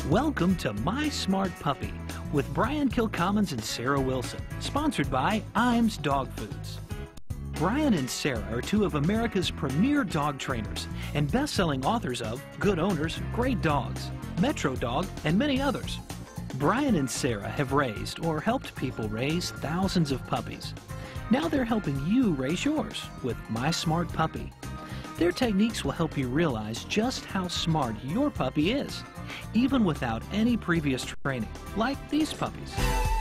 Welcome to My Smart Puppy with Brian Kilcommons and Sarah Wilson, sponsored by Iams Dog Foods. Brian and Sarah are two of America's premier dog trainers and best-selling authors of Good Owners, Great Dogs, Metro Dog, and many others. Brian and Sarah have raised or helped people raise thousands of puppies. Now they're helping you raise yours with My Smart Puppy. Their techniques will help you realize just how smart your puppy is, even without any previous training, like these puppies.